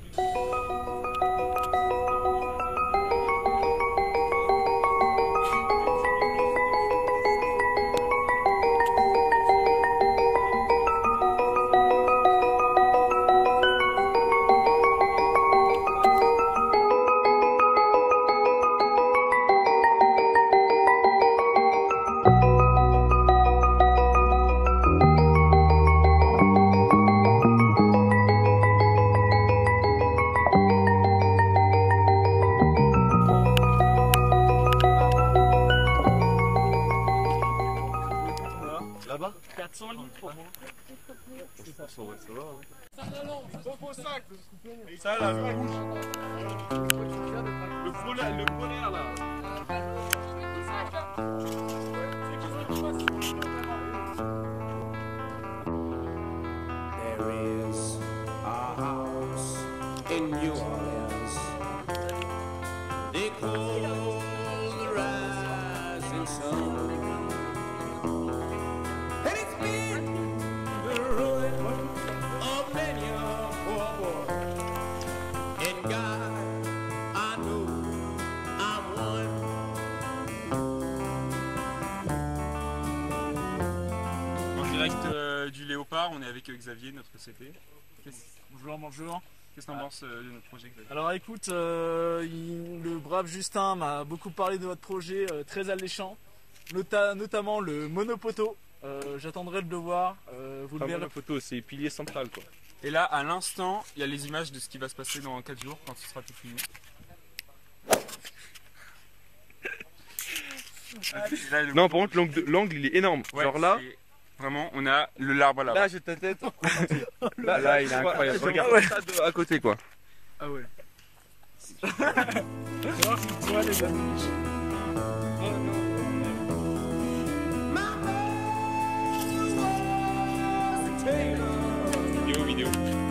Là-bas 400 litres pour moi. Ça va. Ça là, le polaire là. There is a house in New Orleans. They call the rising sun. And it's been the ruin of many a poor boy. And God, I know I'm one. En direct du Léopard, on est avec Xavier, notre CP. Bonjour. Qu'est-ce que t'en penses de notre projet, Xavier? Alors écoute, le brave Justin m'a beaucoup parlé de votre projet, très alléchant, notamment le monopoteau. J'attendrai de le voir. Vous le verrez. Monopoteau, c'est pilier central quoi. Et là, à l'instant, il y a les images de ce qui va se passer dans 4 jours quand ce sera tout fini. Là, Non, par contre, l'angle il est énorme. ouais, genre là, vraiment, on a l'arbre là. là j'ai ta tête. là, il est incroyable. Regarde ça à côté quoi. Ah ouais. Tu vois les amis. Oh non. Vidéo.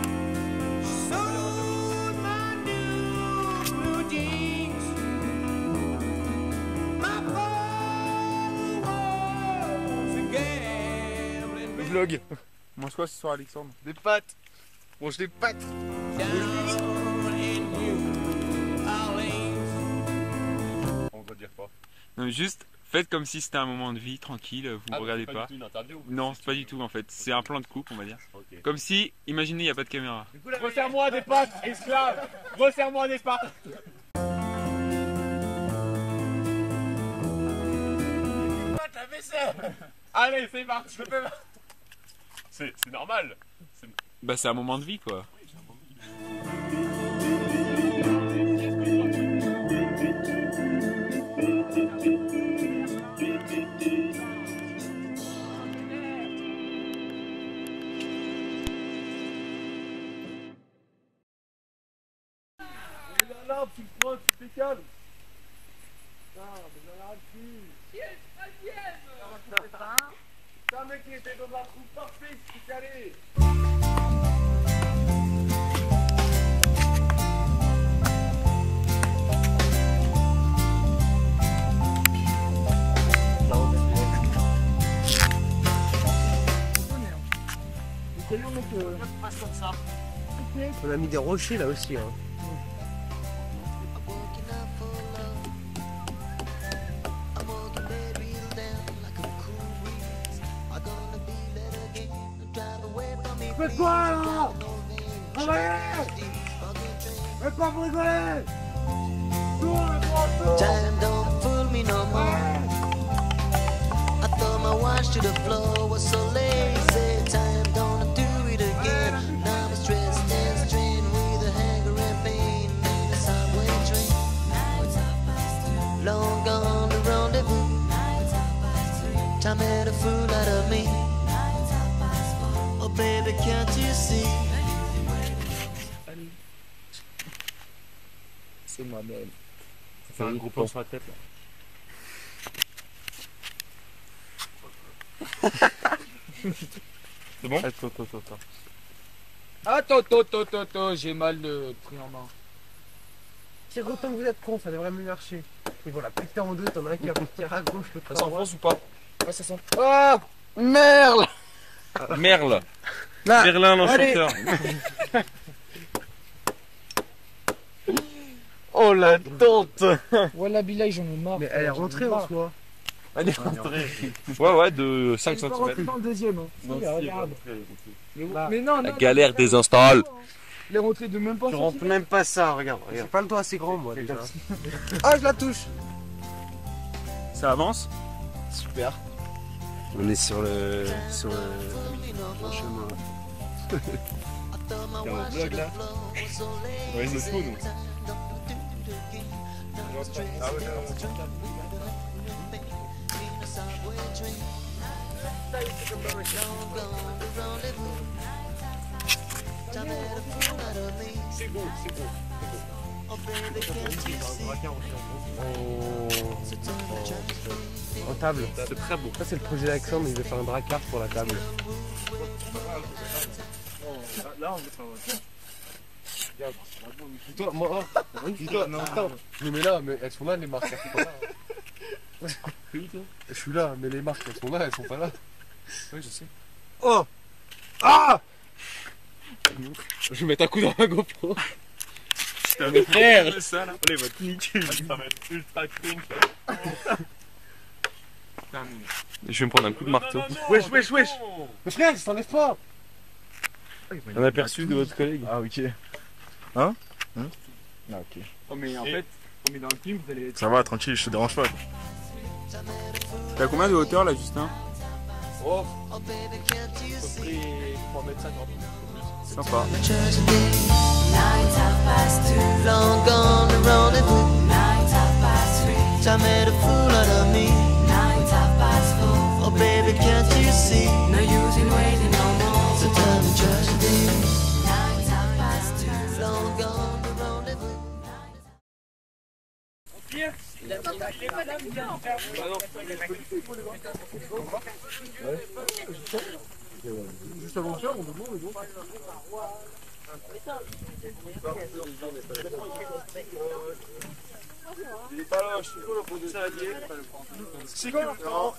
Vlog. Mange quoi ce soir, Alexandre? Des pâtes. Mange des pâtes. On va dire pas. Non, mais juste, faites comme si c'était un moment de vie, tranquille, vous ne regardez pas. Du tout une interview. Non, c'est pas du tout en fait, c'est un plan de coupe, on va dire. Ok. Comme si, imaginez, il n'y a pas de caméra. Resserre-moi des pattes, esclave. Resserre-moi des pattes. La vaisselle. Allez, c'est parti. C'est normal. Bah c'est un moment de vie quoi. Là, tu te prends, tu te calmes. Non, mais j'en arrête plus. Qui est le 13e? C'est un mec qui était dans un trou parfait, il s'est calé. On a mis des rochers là aussi. Hein. Faites quoi là? Travaillez! Faites pas pour rigoler! Time don't fool me no more. I throw my watch to the floor, was so lazy. Time don't do it again. Now I'm stressed and strained with a hanger and pain in a subway train. Long gone the rendezvous. Time made a fool out of me. Oh baby, can't you see? C'est moi-même. C'est un gros plan sur la tête là. C'est bon? Attends, j'ai mal pris en main. C'est autant que vous êtes con, ça devrait mieux marcher. Ils vont la péter en deux, t'en as un qui va partir à gauche, l'autre à droite. S'enfonce ou pas? Ouais, ça sent. Ah! Merle! Merle. Là. Merlin l'enchanteur. Oh la tante. Voilà, Bilal, j'en ai marre. Mais elle est rentrée en soi. Elle est rentrée. Ouais, de 5 Elle est pas rentrée cm. dans le deuxième. Hein. Regarde. Bah, Mais non, La galère désinstalle. Elle est rentrée de même pas. Tu rentres même pas ça, regarde. J'ai pas le doigt assez grand, moi, déjà. Ah, je la touche. Ça avance. Super. On est sur le bon chemin. T'es en vlog là? Ouais, c'est fou, donc. Ah ouais, c'est beau, c'est beau. En table. C'est très beau. Ça, c'est le projet d'Alexandre, il veut faire un dracard pour la table. Là, on veut faire. Toi, moi, toi, non, attends. Mais là, mais elles sont là, les marques, elles sont pas là. Je suis là, mais les marques, elles sont là, elles sont pas là. Oui, je sais. Oh! Ah! Je vais mettre un coup dans la GoPro. Putain, mais frère, ça là. Allez, votre niquer, ça va être ultra cringe. Je vais me prendre un coup de marteau. Wesh, wesh, wesh! Mais frère, ça t'enlève pas! Un aperçu de votre collègue. Ah, ok. Hein? Ah, ok. Oh, mais en fait, on est dans le film, vous allez être. Ça va, tranquille, je te dérange pas. T'as combien de hauteur là, Justin? Oh! À peu près 3,50 m. Sympa. Night half past 2, long gone the rendezvous. Night half past 3, time made a fool out of me. Night half past 4, oh baby, can't you see? No use in waiting no more. So tell me tragedy. Night half past 2, long gone the rendezvous. Juste avant de faire, on demande, mais bon. Il est pas là, je suis cool, on peut saladier. C'est quoi?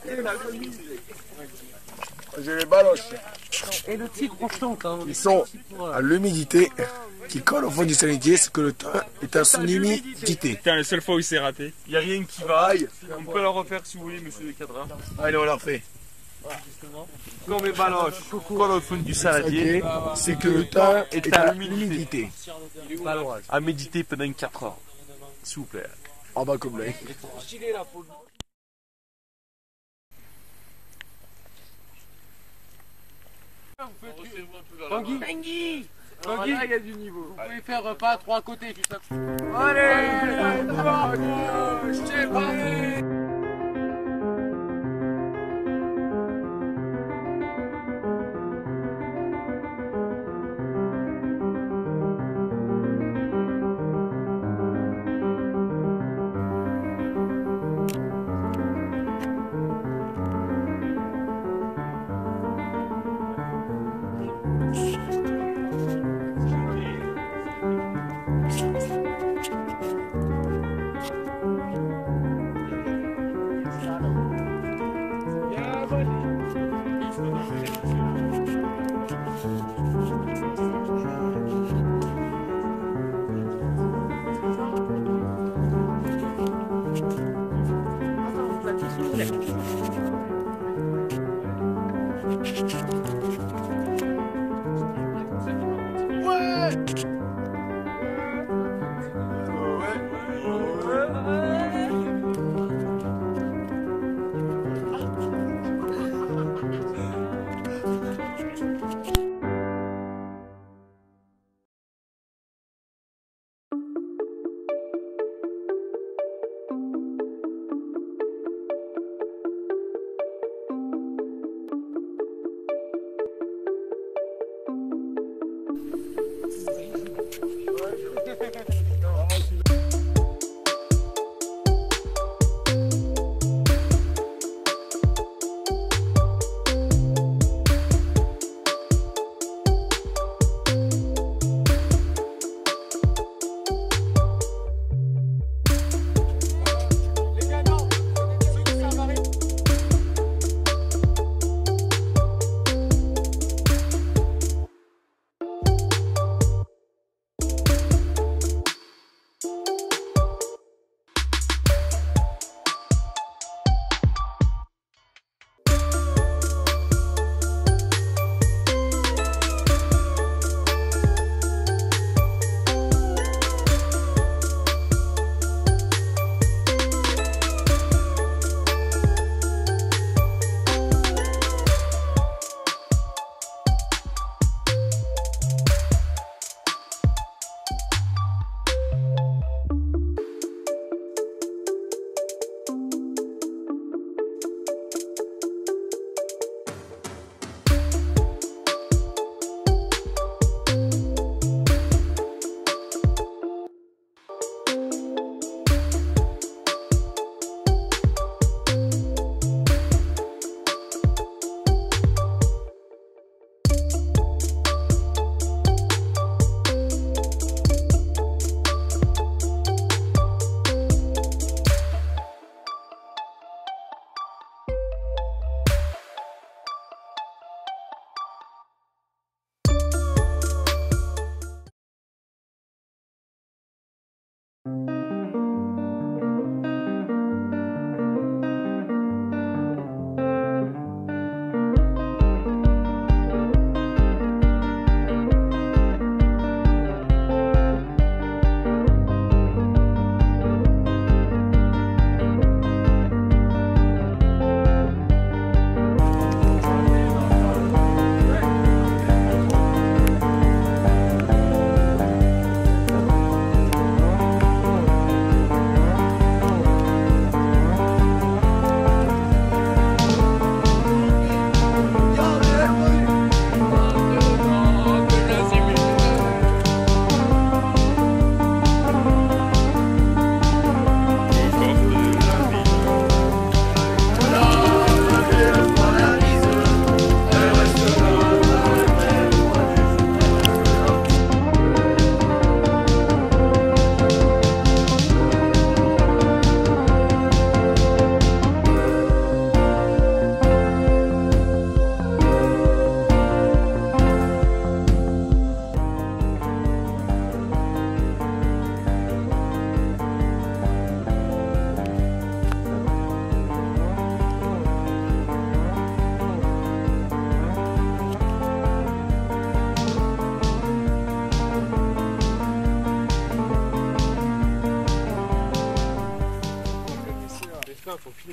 J'ai les baloches. Et le tigre constant, hein. Ils sont à l'humidité qui colle au fond du saladier, c'est que le thym est à son humidité. Putain, la seule fois où il s'est raté. Il n'y a rien qui va. On peut le refaire si vous voulez, monsieur le cadre. Allez, on la refait. Comme les baloches colle au fond du saladier, C'est que le thym est à l'humidité. Baloise. À méditer pendant 4 heures. S'il vous plaît. En bas comme là. Tanguy, Tanguy, Tanguy, il y a du niveau. Vous pouvez faire pas 3 à côté, juste à... Allez, je t'ai pas.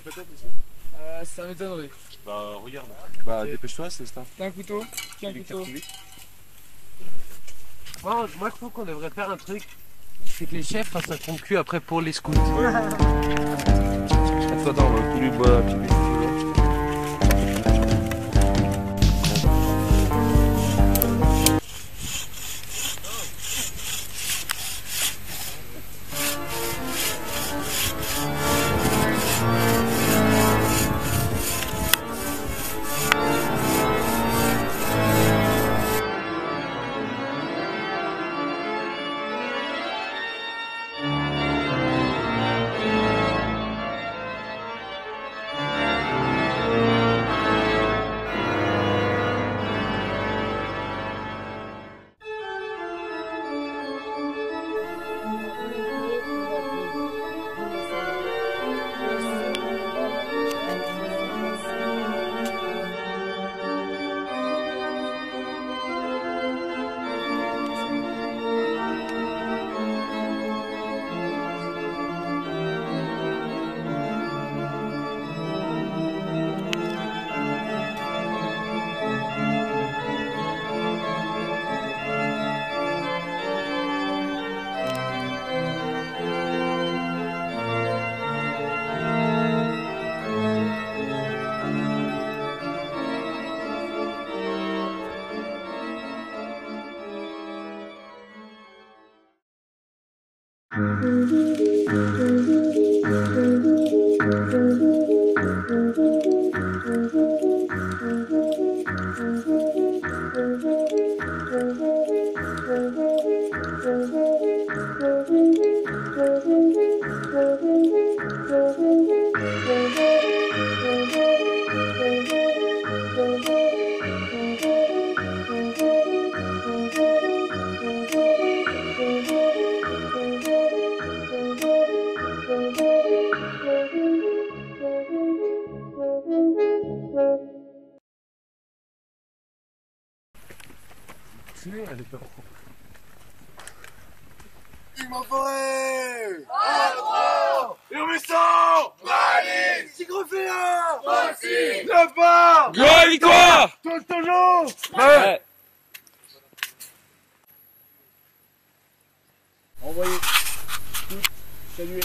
peut-être ici? Ça m'étonnerait. Bah regarde. Bah dépêche-toi, c'est ça. T'as un couteau? Tiens un Il couteau. écarte vite. Moi je trouve qu'on devrait faire un truc. C'est que les chefs fassent un trompe cul après pour les scouts. Attends, on va tous les bois, tous les... Il m'en forêt! Et on met ça! Malice! Tigreféa! Voici! Le phare! Gloire, victoire! Toujours! Ouais! Envoyez. Toutes. Saluez.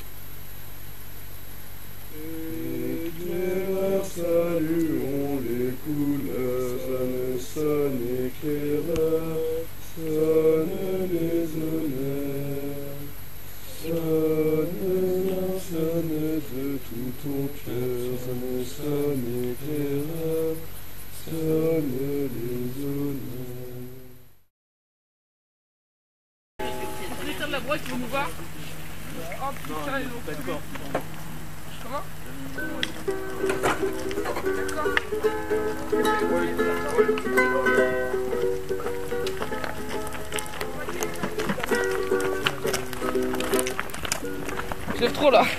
Éclaireurs, saluons les couleurs, sonne éclaireur, sonne les honneurs, sonne de tout ton cœur, sonne éclaireur, sonne les honneurs. Propriétaire de la boîte qui vont nous voir. Oh putain, ils ont d'accord. Comment? Je lève trop là.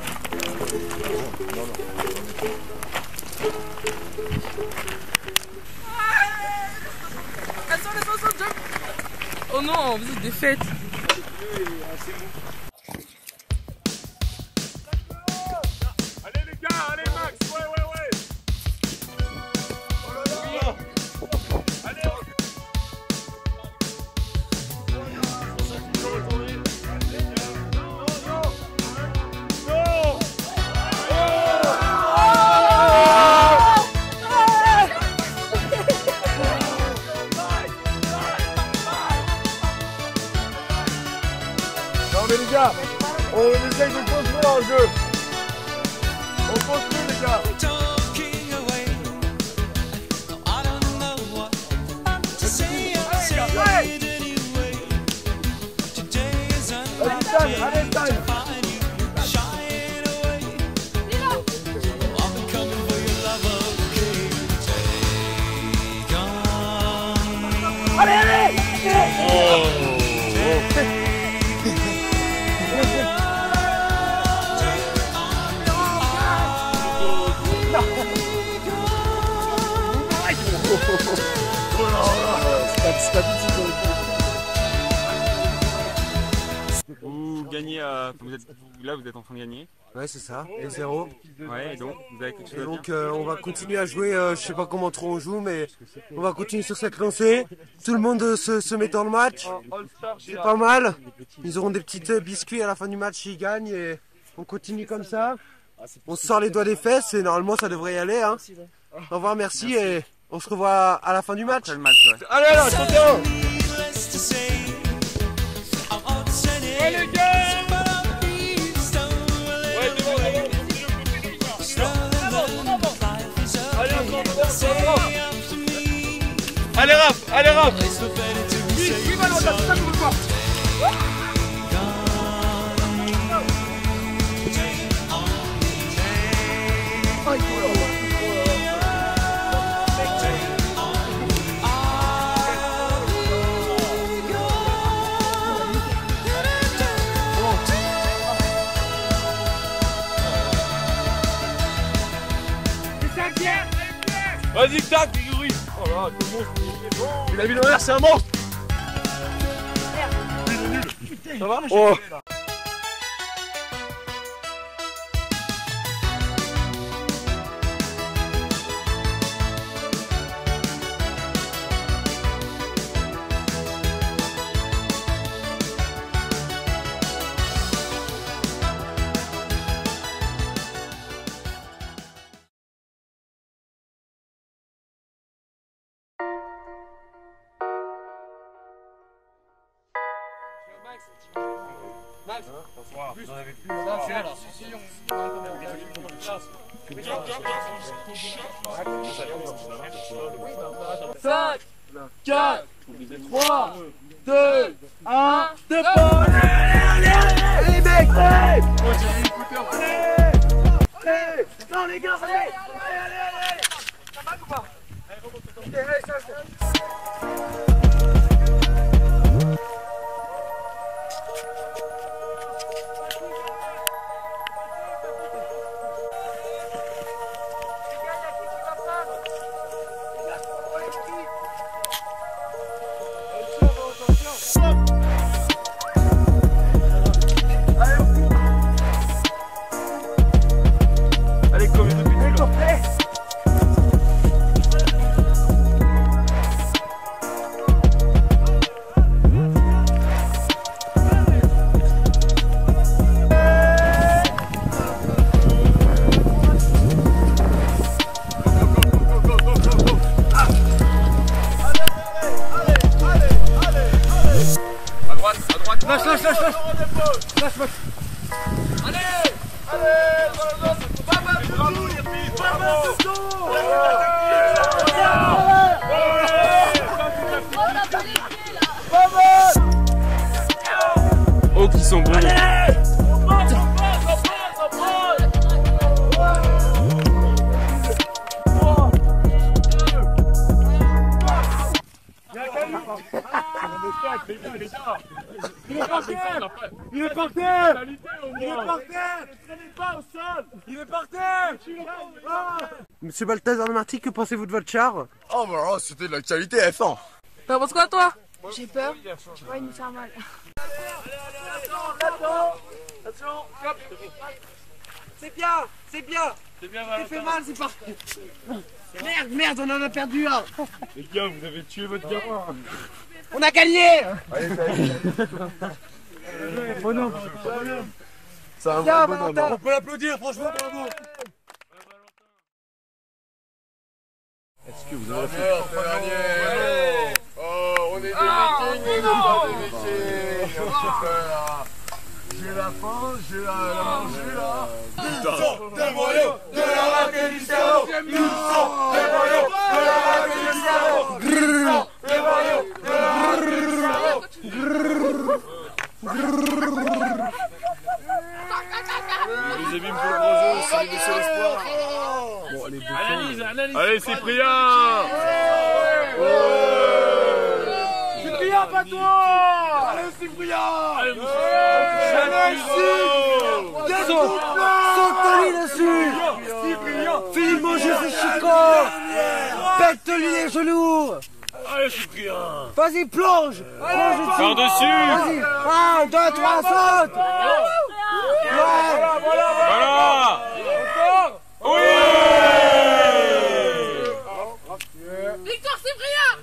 Attention, jump. Oh non, vous êtes des fêtes. Allez les gars, allez Max, ouais. Allez, Non mais les gars, on essaye de construire un jeu. On construit les gars. Allez, time. vous êtes en train de gagner. Ouais, c'est ça. Et 0. Ouais, et donc, vous avez quelque chose à dire? Donc, on va continuer à jouer. Je sais pas comment trop on joue, mais on va continuer sur cette lancée. Tout le monde se met dans le match. C'est pas mal. Ils auront des petites biscuits à la fin du match s'ils gagnent. Et on continue comme ça. On se sort les doigts des fesses et normalement ça devrait y aller. Hein. Au revoir, merci et on se revoit à la fin du match. Après le match, ouais. Allez, là, attention! Ouais, les gars! Allez Raph, allez Raph. Oui, Valentin, c'est ça qu'on veut voir. Vas-y, tac, Grégory. Oh là, c'est un monstre. Il a vu l'honneur, c'est un monstre. Il est nul. Ça va? Oh. Max, vous en avez plus. 5, 4, 3, 2, 1, départ. Allez mec, allez. Non les gars, allez. Ça va ou pas? Allez, comme une depuis le Oh, qui sont bons. Il est par terre! Il est par terre! Il est par terre! Ne traînez pas au sol! Il est par terre! Monsieur Balthazar Marty, que pensez-vous de votre char? Oh, bah alors, c'était de la qualité F1. T'en penses quoi toi? J'ai peur. Ouais, il me fait mal. Attention! C'est bien, c'est bien. C'est bien, Ça fait mal, c'est pas. Merde, on en a perdu un. Les gars, vous avez tué votre gamin. On a gagné. Allez, Bonhomme! c'est un Bien, vrai bonhomme. Valentin. On peut l'applaudir, franchement, bravo! Est-ce que vous avez fait Oh, on est des vikings, on n'est pas des vikings. Super. J'ai la faim, j'ai la manger là. Nous sommes des moyaux de la race et du cerveau. Nous sommes des moyaux de la race et du cerveau. Nous sommes des moyaux de la race et du cerveau. Les amis, pour le gros jeu, c'est les baisser l'espoir. Bon, allez, Analyse! Allez, Cyprien. Cyprien, pas toi! Allez, Cyprien! Saute-lui dessus. Fais-lui manger ses chicots. Pète-lui les genoux. Allez, Cyprien. Vas-y, plonge. Par-dessus. Vas-y. 1, 2, 3, saute. Voilà. Oui. Victoire Cyprien.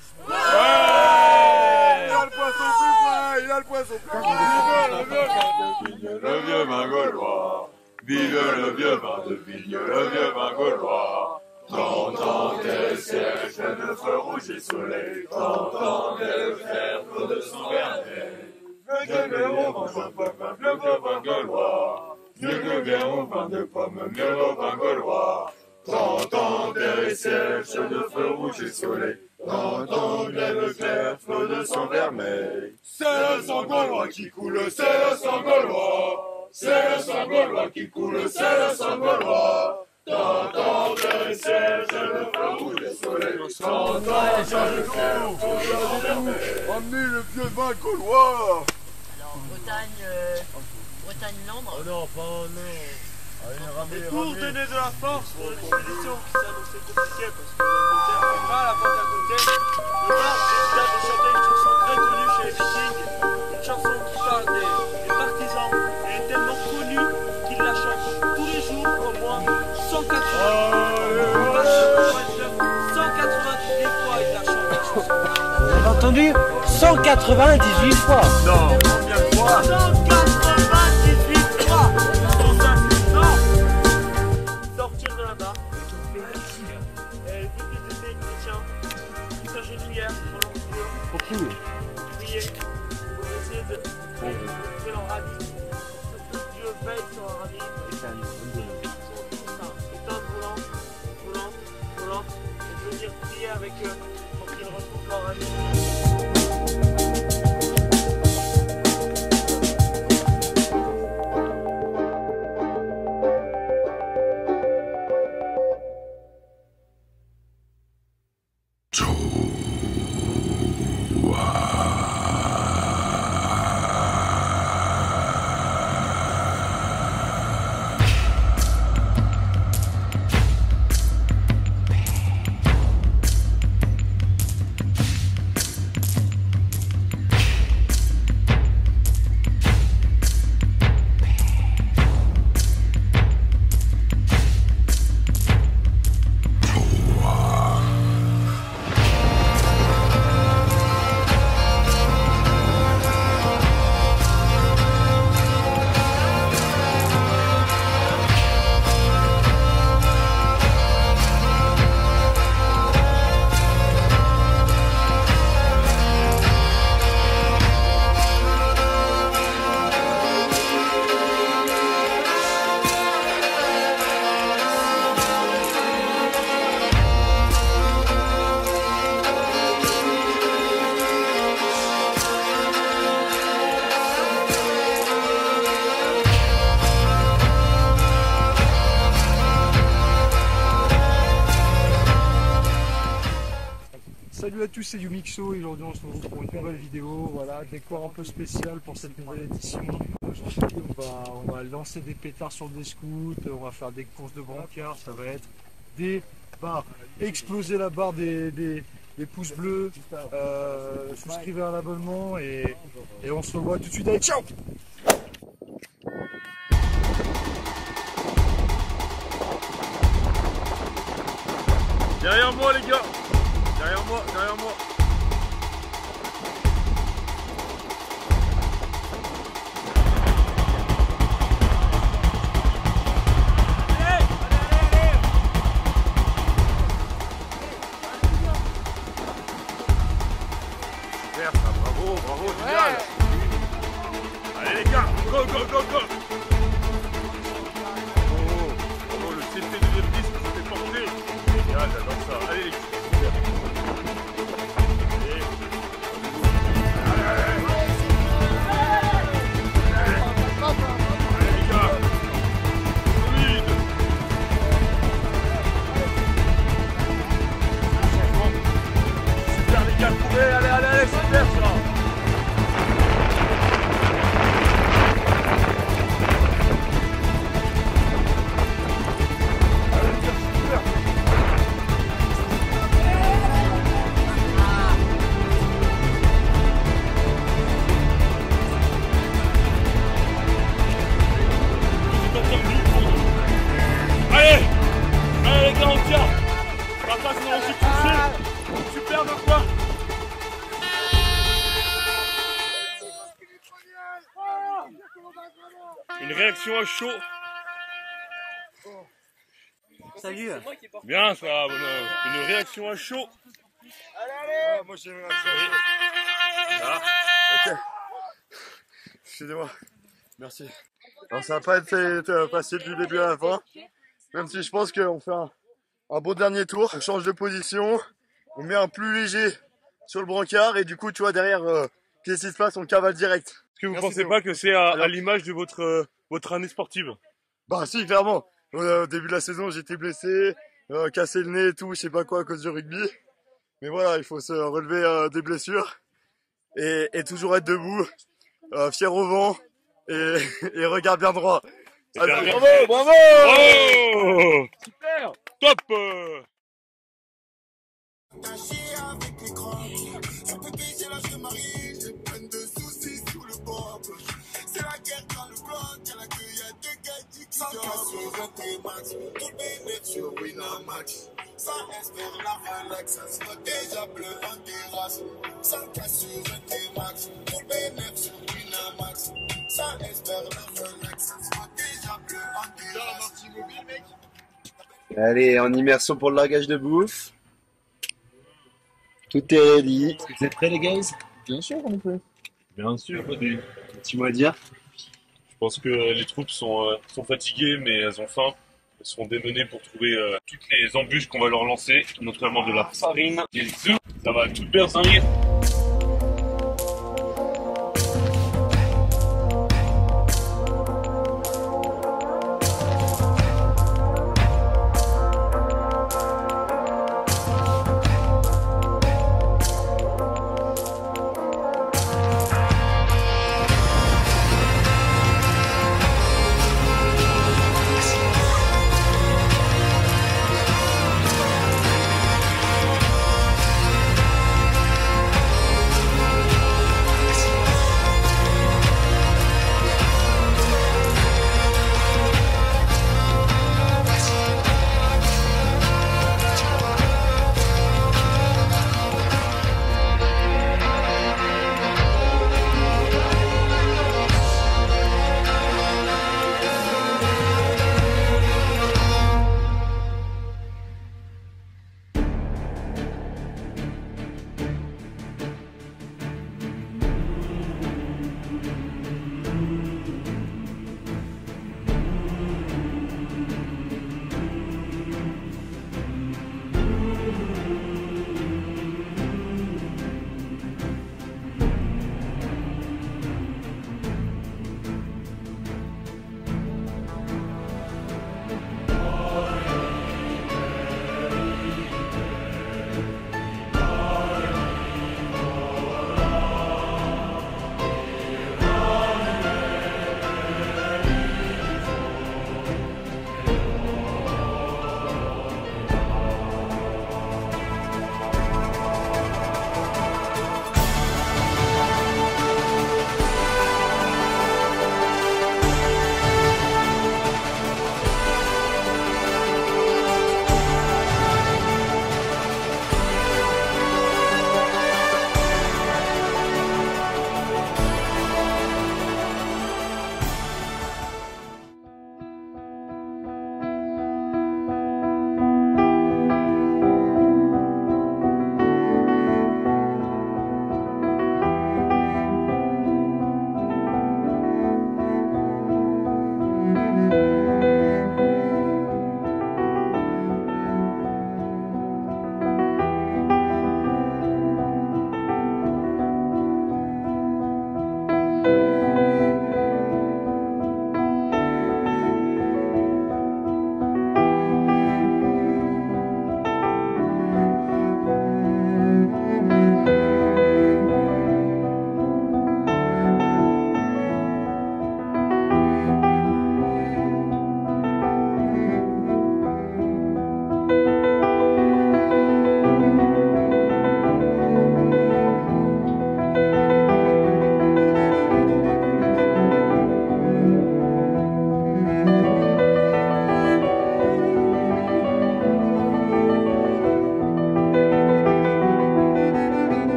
Il a le poisson plus frais, il a le poisson plus frais. Le vieux vin gaulois, vive le vieux vin de vigne, le vieux vin gaulois. 30 ans des siècles de feu rouge et soleil, 30 ans des frères de sang vermeil. Mieux que au vin de pomme, mieux qu'au vin gaulois. Mieux que bien au vin de pomme, mieux au vin gaulois. 30 ans des siècles de feu rouge et soleil, 30 ans de clair, flot de sang vermeil. C'est le sang gaulois qui coule, c'est le sang gaulois. C'est le sang gaulois qui coule, c'est le sang gaulois. 30 ans de siège, de feu rouge et soleil. 30 ans de clair, flot de sang vermeil. Ramenez le vieux vin gaulois. Alors, Bretagne-Landre. Oh non, pas non. Allez, ramenez, Pour donner de la force pour l'expédition qui s'annonçait compliquée parce que l'Angleterre fait mal à la porte à côté, le bar décida de chanter une chanson très connue chez les Vikings, une chanson qui parle des partisans. Elle est tellement connue qu'il la chante tous les jours au moins 198 fois il la chante la chanson. Vous avez entendu 198 fois. Non, combien de fois? 198 fois. Sortir de là-bas, et vu qu'ils étaient chrétiens, ils s'agenouillèrent pendant le feu, ils priaient pour essayer de trouver leur ami, parce que Dieu veille sur leur ami, ils sont tous ça, éteindre volant, et venir prier avec eux pour qu'ils retrouvent leur ami. Salut à tous, c'est Yumixo et aujourd'hui on se retrouve pour une nouvelle vidéo, voilà, décor un peu spécial pour cette nouvelle édition. Aujourd'hui on va lancer des pétards sur des scouts, on va faire des courses de brancard, ça va être des barres, exploser la barre des pouces bleus, souscrivez à l'abonnement et on se revoit tout de suite, allez ciao! Derrière moi les gars. Derrière moi, derrière moi. Super, ça, bravo, bravo, génial. Allez les gars, go, go, go, go. Oh, le CT deuxième disque qui s'est porté. Génial, j'adore ça. Allez les gars. Allez, super ça. Une réaction à chaud. Salut. Bien ça, bonhomme. Une réaction à chaud. Allez. Moi j'ai une réaction à chaud. Ah. Ok. Excusez-moi. Merci. Alors ça va pas été facile du début à la fin. Même si je pense qu'on fait un beau dernier tour. On change de position. On met un plus léger sur le brancard. Et du coup, tu vois, derrière, qu'est-ce qui se passe? On cavale direct. Est-ce que vous pensez pas que c'est à l'image de votre année sportive? Bah si, clairement. Au début de la saison, j'étais blessé, cassé le nez et tout, je sais pas quoi à cause du rugby. Mais voilà, il faut se relever des blessures et toujours être debout, fier au vent et regard bien droit. Allez, bravo, bravo! Oh super! Top! C'est la guerre dans le bloc, y'a la queue, y'a deux gars qui sur tes max, tout bénéfice sur Winamax. Ça espère la relax, ça sera déjà bleu en terrasse. Sans casse sur tes max, tout bénéfice sur Winamax. Ça espère la relax, ça sera déjà bleu en terrasse. Mobile, mec. Allez, en immersion pour le largage de bouffe. Tout est ready. Vous êtes prêts les gars? Bien sûr, on peut. Bien sûr, Bodé. Petit mot à dire? Je pense que les troupes sont fatiguées, mais elles ont faim. Elles seront démenées pour trouver toutes les embûches qu'on va leur lancer, notamment de la farine, des œufs. Ça va tout berzinguer.